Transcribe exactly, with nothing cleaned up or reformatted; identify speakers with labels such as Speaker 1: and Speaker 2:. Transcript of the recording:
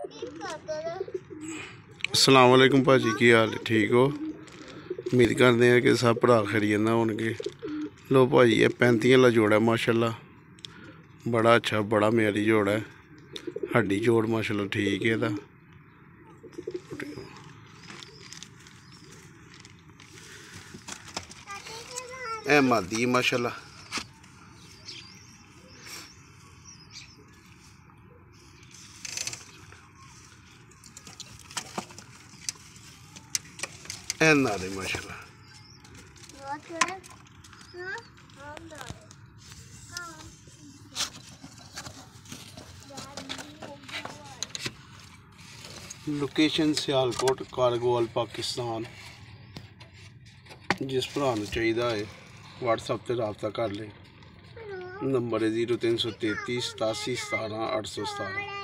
Speaker 1: अस्सलाम वालेकुम भाजी, की हाल है? ठीक हो? उम्मीद करते हैं कि सब भरा खरी ना होंगे। लो भाजी, ये पैंती वाला जोड़ा है माशाल्लाह, बड़ा अच्छा बड़ा म्यारी जोड़ा है। हड्डी जोड़ माशाल्लाह ठीक है इहदा। ए मादी माशाल्लाह। ए नारे माशाल्लाह। लोकेशन सियालकोट कारगोवाल पाकिस्तान। जिस भरा चाहिए है व्हाट्सएप से रब्ता कर लें। नंबर है जीरो तीन सौ तेतीस सतासी सतारह अठ सौ सतारह।